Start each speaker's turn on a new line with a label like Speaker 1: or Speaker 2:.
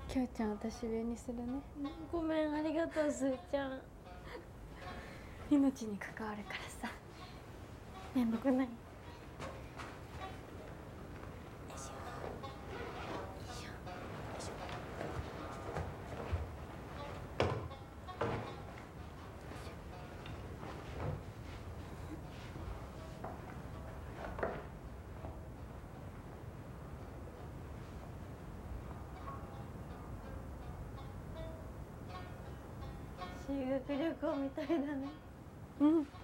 Speaker 1: きょうちゃん私上にするね。
Speaker 2: ごめん、ありがとうすーちゃん。
Speaker 1: 命に関わるからさ、めんどくない？
Speaker 2: 修学旅行みたいだね。
Speaker 1: うん。